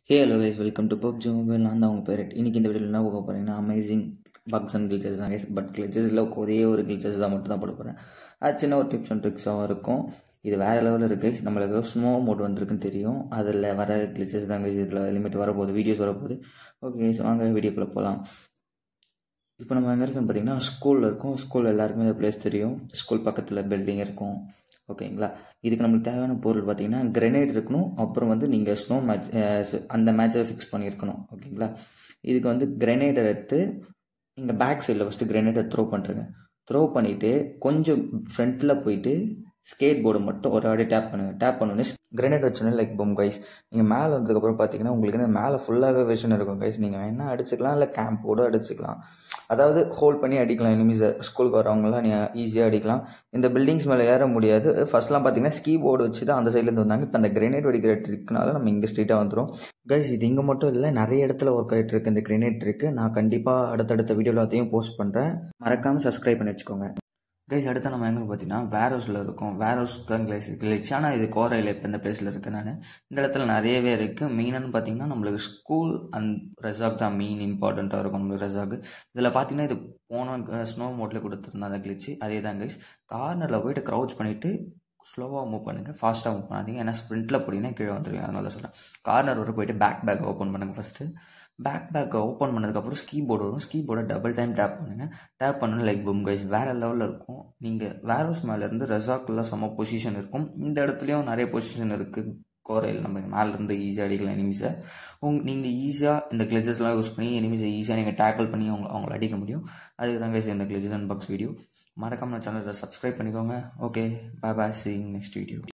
Hey hello guys, welcome to PUBG mobile. நான் தான் உங்கள் பேரட். இன்றைக்கி இந்த வீடியோவில் என்ன பார்க்க போகிறீங்கன்னா, அமேசிங் பக்ஸ் அண்ட் கிளிச்சஸ் தான் கைஸ். பட் கிளிச்சஸில் ஒரே ஒரு கிளிச்சஸ் தான் மட்டும் தான் போட போகிறேன். அது சின்ன ஒரு டிப்ஸ் அண்ட் ட்ரிக்ஸாகவும் இருக்கும். இது வேறு லெவலில் இருக்குது. நம்மளுக்கு ஸ்னோ மோட் வந்திருக்குன்னு தெரியும். அதில் வர கிளிச்சஸ் தான் கைஸ். இதில் லிமிட் வரப்போகுது, வீடியோஸ் வரப்போகுது. ஓகே கைஸ், வாங்க வீடியோக்குள்ளே போகலாம். இப்போ நம்ம எங்கே இருக்குன்னு பார்த்தீங்கன்னா, ஸ்கூலில் இருக்கும். ஸ்கூல் எல்லாருக்குமே இந்த பிளேஸ் தெரியும். ஸ்கூல் பக்கத்தில் பில்டிங் இருக்கும். ஓகேங்களா, இதுக்கு நம்மளுக்கு தேவையான பொருள் பார்த்தீங்கன்னா கிரெனேட் இருக்கணும். அப்புறம் வந்து நீங்கள் ஸ்னோ மேட்ச் அந்த மேட்சை ஃபிக்ஸ் பண்ணியிருக்கணும். ஓகேங்களா, இதுக்கு வந்து கிரெனேட் எடுத்து நீங்கள் பேக் சைடில் ஃபஸ்ட்டு கிரெனேட்டை த்ரோ பண்ணுறேங்க. த்ரோ பண்ணிவிட்டு கொஞ்சம் ஃப்ரண்ட்டில் போயிட்டு ஸ்கேட் போர்டு மட்டும் ஒரு வாட்டி டேப் பண்ணுங்கள். டேப் பண்ணோன்னே கிரெனேட் வச்சோன்னே லைக் பொம் கைஸ். நீங்கள் மேலே வந்ததுக்கப்புறம் பார்த்தீங்கன்னா உங்களுக்கு வந்து மேலே ஃபுல்லாகவே விஷன் இருக்கும் கைஸ். நீங்கள் வேணால் அடிச்சுக்கலாம், இல்லை கேம்ப் போர்டு அடிச்சுக்கலாம். அதாவது ஹோல்ட் பண்ணி அடிக்கலாம். எனிமீஸை ஸ்கூலுக்கு வரவங்களாம் நீங்கள் ஈஸியாக அடிக்கலாம். இந்த பில்டிங்ஸ் மேலே ஏற முடியாது. ஃபர்ஸ்ட்லாம் பார்த்தீங்கன்னா ஸ்கீ போர்டு வச்சு தான் அந்த சைட்லேருந்து வந்தாங்க. இப்போ அந்த கிரெனேட் வெடிக்கிற ட்ரிக்னால நம்ம இங்கே ஸ்ட்ரீட்டாக வந்துடும் கைஸ். இது இங்கே மட்டும் இல்லை, நிறைய இடத்துல ஒர்க் ஆகிட்டு இருக்கு இந்த கிரெனேட் ட்ரிக்கு. நான் கண்டிப்பாக அடுத்தடுத்த வீடியோ எல்லாத்தையும் போஸ்ட் பண்ணுறேன். மறக்காமல் சப்ஸ்கிரைப் பண்ணி வச்சுக்கோங்க கைஸ். அடுத்து நம்ம எங்கே பார்த்தீங்கன்னா வேர் ஹவுஸில் இருக்கும். வேர் ஹவுஸ் தான் கிளிச். ஆனால் இது கோரையில் இப்போ இந்த பிளேஸில் இருக்குது. நான் இந்த இடத்துல நிறையவே இருக்குது. மெயினானு பார்த்தீங்கன்னா நம்மளுக்கு ஸ்கூல் அண்ட் ரெசார்ட் தான் மெயின் இம்பார்ட்டண்ட்டாக இருக்கும் நம்மளுக்கு ரெசார்ட். இதில் பார்த்தீங்கன்னா இது போன ஸ்னோ மோட்டில் கொடுத்துருந்தா அந்த கிளிச்சு அதே தான் கைஸ். கார்னரில் போயிட்டு க்ரௌச் பண்ணிவிட்டு ஸ்லோவாக மூவ் பண்ணுங்கள், ஃபாஸ்ட்டாக மூவ் பண்ணாதீங்க. ஏன்னா ஸ்ப்ரிண்ட்டில் போட்டிங்கன்னா கீழே வந்துடுவீங்க. அதனால தான் சொல்கிறேன். கார்னர் வரை போயிட்டு பேக் ஓப்பன் பண்ணுங்கள். ஃபஸ்ட்டு பேக்கை ஓப்பன் பண்ணதுக்கப்புறம் ஸ்கீ போர்டு வரும். ஸ்கீ போர்டை டபுள் டைம் டேப் பண்ணுங்கள். டேப் பண்ணணும் லைக் பூம் கைஸ். வேறு லெவலில் இருக்கும். நீங்கள் வேர் ஹவுஸ் மேலேருந்து ரெசார்ட்டில் செம்ம பொசிஷன் இருக்கும். இந்த இடத்துலையும் நிறைய பொசிஷன் இருக்குது. கோரையில் நம்ம மேலேருந்து ஈஸியாக அடிக்கலாம் எனிமீஸை. நீங்கள் ஈஸியாக இந்த கிளிச்சஸ்லாம் யூஸ் பண்ணி எனிமீஸை ஈஸியாக நீங்கள் டேக்கிள் பண்ணி அவங்கள அடிக்க முடியும். அதுக்கு தான் கைஸ் இந்த கிளிச்சஸ் அண்ட் பக்ஸ் வீடியோ. மறக்காம சேனலை சப்ஸ்கிரைப் பண்ணிக்கோங்க. Okay, bye bye, see you in next video.